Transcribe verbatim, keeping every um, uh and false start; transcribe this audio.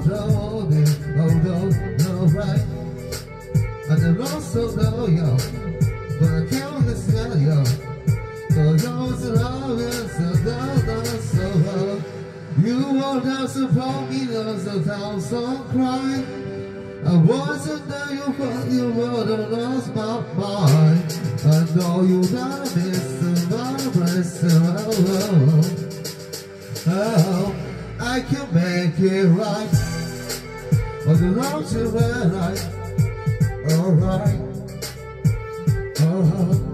told it, oh, no, no, right. And the lost so low, yo, but I can't listen, yo. So those love is so low, so low. You won't have to support me, there's a thousand crying. I wasn't there, you thought you would have lost my mind. I know you gotta miss the vibration, oh, oh, oh. I can make it right, but the love to right, alright, oh, oh.